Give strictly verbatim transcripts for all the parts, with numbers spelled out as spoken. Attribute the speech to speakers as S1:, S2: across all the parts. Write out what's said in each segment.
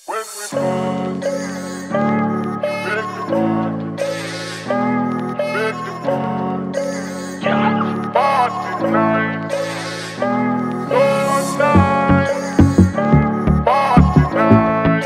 S1: When we fall, make the party, make the party, yeah. Party night, no night, party night.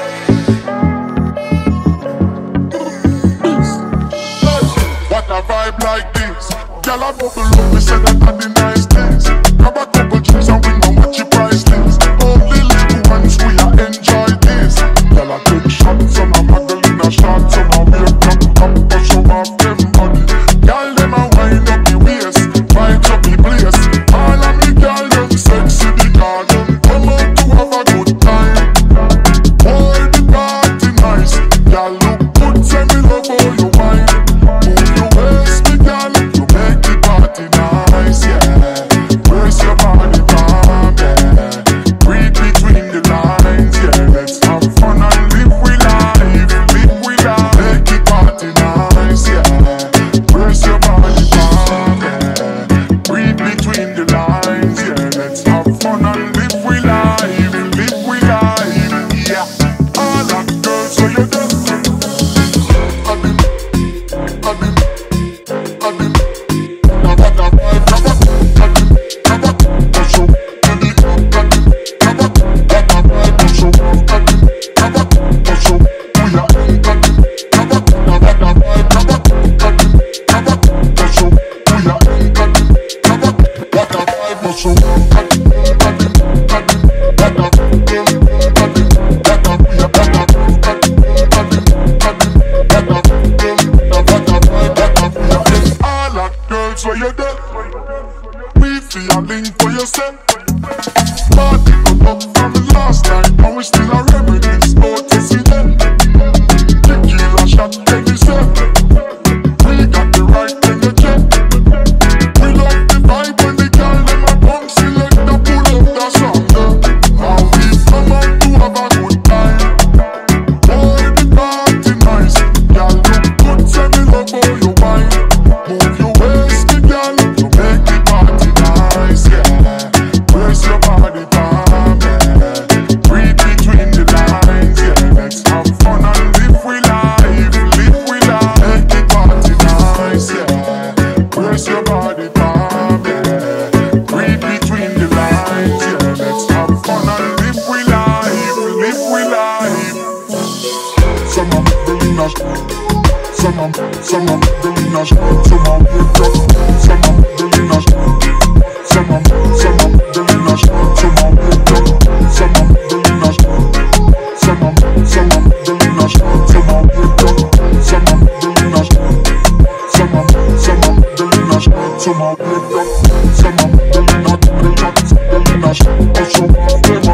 S1: What a vibe like this, girl a bubble up, we say that are the nice things. Grab a couple drinks and we know what your price is. Only little ones we a enjoy this. Girl a take shots, some a Magdalena shots, some a wake up, up to show off them body. Girl them a wind up the waist, wind up the place. All of me girl them sexy because them come out to have a good time. Boy the party nice, girl look good, say me love how you wine. Move your waist me girl, you make the party nice, yeah. Brace your body calm, yeah. Read between the lines, yeah. Let's have fun and live we life, live we life. Make the party nice, yeah. Brace your body calm, yeah. Read between the lines, yeah. Let's have fun and live we life, live we life, yeah. All that girls, so you done. Adim, adim, adim. Now what a vibe, now what, adim, now what, push up, adim, adim, now what, what a vibe, push up, adim, now what, push up, we are in, adim, now what, now what a vibe, now what, adim, now what, push up, we are in, adim, now what, what a vibe, push up, adim, adim, adim, what a, adim, adim, what a, we are, what a, adim, adim, adim, what a, adim, now what a vibe, what a, we are in. All that girls where you there, we feel a link for yourself. Party got up from the last night, and we still a reminisce about to see them. Tequila shot, then we said, we got the right energy. We love the vibe when the girl them a pump select the pull up the song. Now we come out to have a good time. Boy the party nice, girl look good, say me love how you wine. Move your waist, me girl, you make the party nice, yeah. Brace your body calm, yeah. Read between the lines, yeah. Let's have fun and live we life, live we life. Make the party nice, yeah. Brace your body calm, yeah. Read between the lines, yeah. Let's have fun and live we life, live we life. Some of the nash, some of, some of the nash, some of the some of the nash, some of, some of the nash, some of the some of the nash, some of, some of the nash, some of the some of the nash, some of, some of the nash, some of the some of the nash, the nash, also them